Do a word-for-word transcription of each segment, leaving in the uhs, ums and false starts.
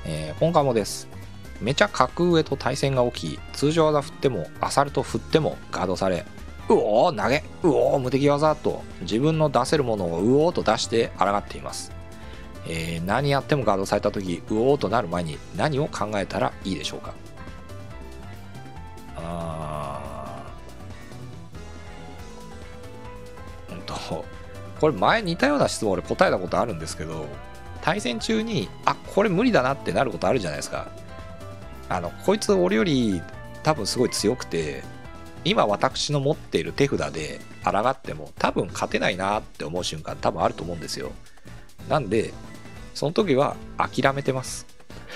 えー、今回もです。めちゃ格上と対戦が起き、通常技振ってもアサルト振ってもガードされ、うおー投げ、うおー無敵技と自分の出せるものをうおーと出して抗っています。えー、何やってもガードされた時、うおーとなる前に何を考えたらいいでしょうか。あーうんとこれ前似たような質問俺答えたことあるんですけど、対戦中にあこれ無理だなってなることあるじゃないですか。あのこいつ俺より多分すごい強くて、今私の持っている手札で抗っても多分勝てないなって思う瞬間多分あると思うんですよ。なんでその時は諦めてます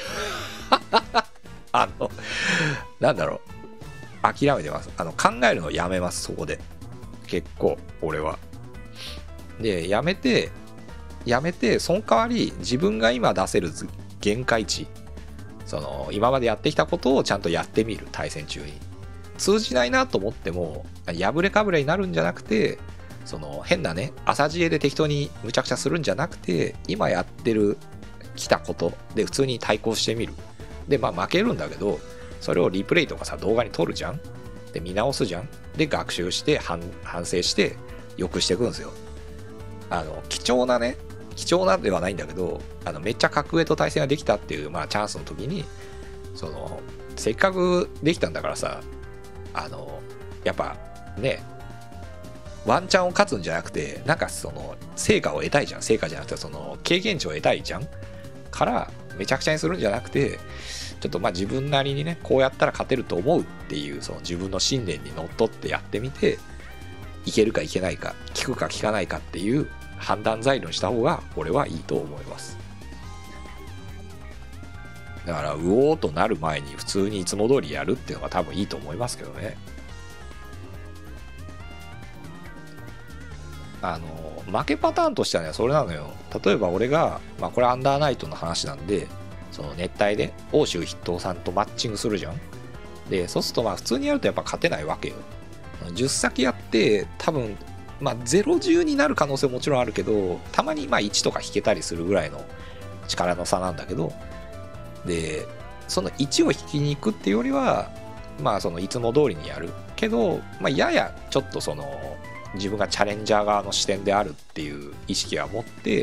あのなんだろう、諦めてます。あの考えるのやめます。そこで結構俺はでやめてやめてその代わり自分が今出せる限界値、その今までやってきたことをちゃんとやってみる。対戦中に通じないなと思っても破れかぶれになるんじゃなくて、その変なね朝知恵で適当にむちゃくちゃするんじゃなくて、今やってる来たことで普通に対抗してみる。でまあ負けるんだけど、それをリプレイとかさ動画に撮るじゃん。で見直すじゃん。で学習して反省して良くしていくんですよ。あの貴重なね貴重なではないんだけど、あのめっちゃ格上と対戦ができたっていう、まあ、チャンスの時に、そのせっかくできたんだからさ、あのやっぱねワンチャンを勝つんじゃなくて、なんかその成果を得たいじゃん。成果じゃなくてその経験値を得たいじゃん。からめちゃくちゃにするんじゃなくて、ちょっとまあ自分なりにねこうやったら勝てると思うっていう、その自分の信念にのっとってやってみて、いけるかいけないか、効くか効かないかっていう判断材料にした方が俺はいいと思います。だからうおーとなる前に普通にいつも通りやるっていうのが多分いいと思いますけどね。あの負けパターンとしてはねそれなのよ。例えば俺が、まあ、これアンダーナイトの話なんで、その熱帯で欧州筆頭さんとマッチングするじゃん。でそうするとまあ普通にやるとやっぱ勝てないわけよ。じゅっ先やって多分まあゼロじゅうになる可能性ももちろんあるけど、たまにまあいちとか引けたりするぐらいの力の差なんだけど、でそのいちを引きに行くっていうよりは、まあそのいつも通りにやるけど、まあ、ややちょっとその自分がチャレンジャー側の視点であるっていう意識は持って、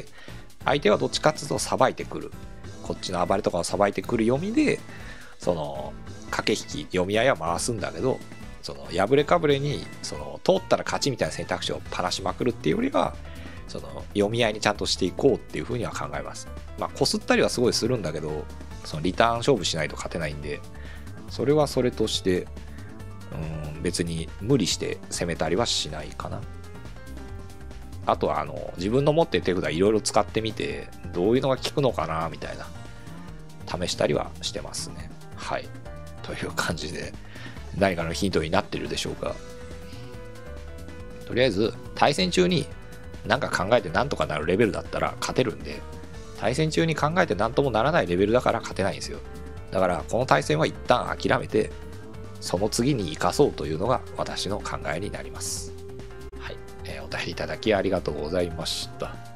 相手はどっちかっていうとさばいてくる、こっちの暴れとかをさばいてくる読みで、その駆け引き読み合いは回すんだけど、その破れかぶれにその通ったら勝ちみたいな選択肢をパラしまくるっていうよりは、その読み合いにちゃんとしていこうっていうふうには考えます。まあこすったりはすごいするんだけど、そのリターン勝負しないと勝てないんで、それはそれとしてうん別に無理して攻めたりはしないかな。あとはあの自分の持ってる手札いろいろ使ってみて、どういうのが効くのかなみたいな試したりはしてますね。はい、という感じで何かのヒントになってるでしょうか。とりあえず対戦中に何か考えて何とかなるレベルだったら勝てるんで、対戦中に考えて何ともならないレベルだから勝てないんですよ。だからこの対戦は一旦諦めて、その次に生かそうというのが私の考えになります。はい、えー、お便りいただきありがとうございました。